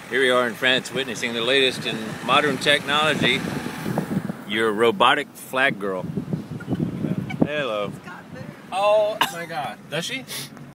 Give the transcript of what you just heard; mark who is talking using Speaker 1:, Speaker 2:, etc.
Speaker 1: Here we are in France witnessing the latest in modern technology. Your robotic flag girl. Hello.
Speaker 2: Oh my god. Does she?